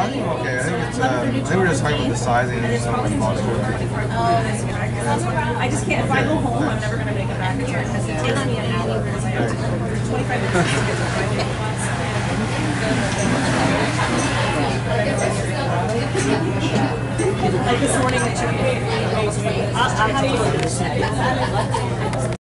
I think I'm okay. I think it's. I think we're just talking about the sizing and just something like posture. I just can't. If I go home, I'm never gonna make it back in time because it takes me an hour because I have to 25 minutes to get to Friday. Like this morning, it took me almost 20 minutes. I'll have to look at this.